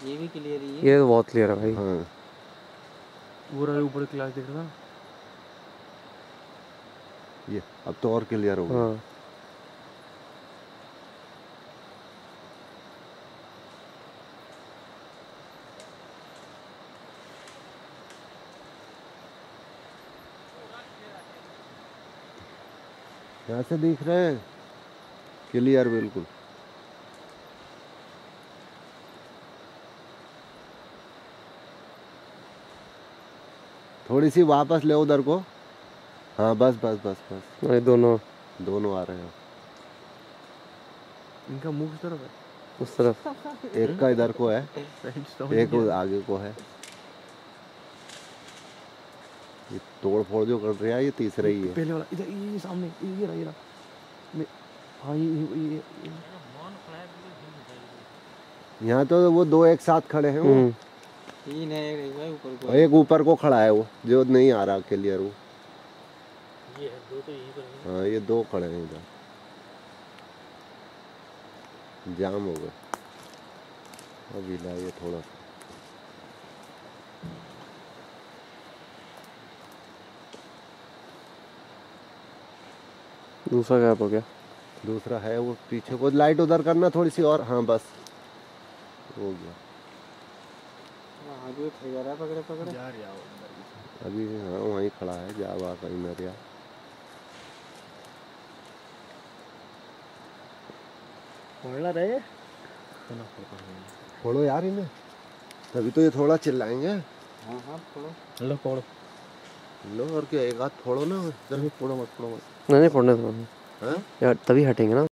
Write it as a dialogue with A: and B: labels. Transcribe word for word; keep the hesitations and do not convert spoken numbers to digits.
A: ये भी क्लियर ही है।
B: ये तो बहुत क्लियर है भाई।
C: हाँ
B: पूरा ऊपर क्लास दिख रहा था।
C: ये अब तो और क्लियर हो गया।
B: हाँ
C: यहाँ से दिख रहे हैं क्लियर बिल्कुल। थोड़ी सी वापस ले उधर को। हाँ बस बस बस बस
B: ये दोनों
C: दोनों आ रहे हैं।
B: इनका मुंह किस तरफ है? उस तरफ।
C: एक का इधर को है, एक आगे को है। ये तोड़ फोड़ जो कर रहा है ये तीसरा ही है।
B: पहले वाला इधर ये सामने ये रहा ये रहा। हाँ ये ये
C: यहाँ तो वो दो एक साथ खड़े हैं। वो
A: तीन है, एक ऊपर को,
C: एक ऊपर को खड़ा है वो जो नहीं आ रहा क्लियर। वो
A: ये है दो तो यहीं पर है।
C: हाँ ये दो खड़े हैं इधर। जाम हो गए अभी ला ये थोड़ा सा।
B: दूसरा गैप हो गया।
C: दूसरा है वो पीछे को लाइट उधर करना थोड़ी सी और। हाँ बस हो गया।
A: आगे जा रहा है, पकड़े पकड़े
B: जा रहा है
C: अभी हाँ वहीं खड़ा है। जा वहाँ कहीं न रहा।
B: पढ़ रहे
C: फोड़ो यार इन्हें, तभी तो ये थोड़ा चिल्लाएंगे।
A: हाँ हाँ फोड़ो।
B: लो फोड़ो
C: लो और क्या एक हाथ फोड़ो ना।
B: फोड़ो मत फोड़ो मत। नहीं नहीं फोड़ने दो।
C: हाँ
B: यार तभी हटेंगे ना।